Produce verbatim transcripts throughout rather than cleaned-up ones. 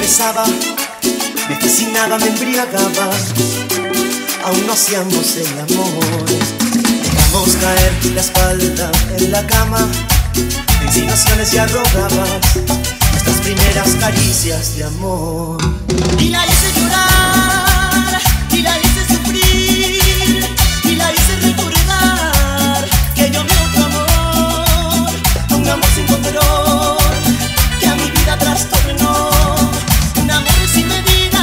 besaba, me fascinaba, me embriagaba. Aún no hacíamos el amor. Dejamos caer la espalda en la cama. De insinuaciones ya rogabas nuestras primeras caricias de amor. Y la hice llorar, y la hice sufrir, y la hice recordar que yo mi otro amor, un amor sin control, que a mi vida trastornó, un amor sin medida.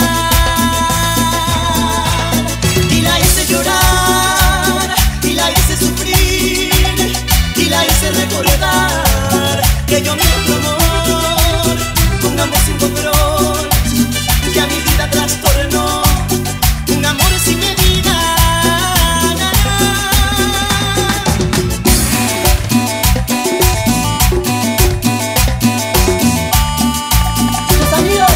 Y la hice llorar, y la hice sufrir, y la hice recordar que yo mi otro amor, un amor sin control, que a mi vida trastornó, un amor sin medida. Los amigos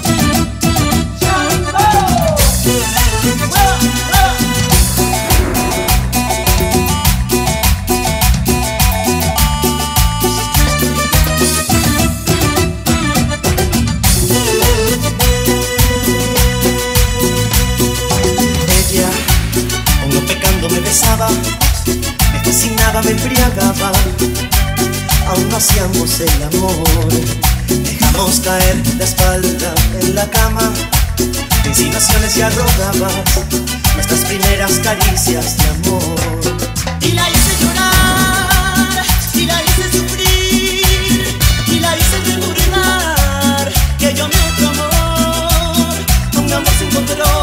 me besaba, me fascinaba, me embriagaba. Aún no hacíamos el amor. Dejamos caer la espalda en la cama. De insinuaciones ya rogabas nuestras primeras caricias de amor. y la hice llorar, y la hice sufrir, y la hice recordar que yo mi otro amor, un amor sin control.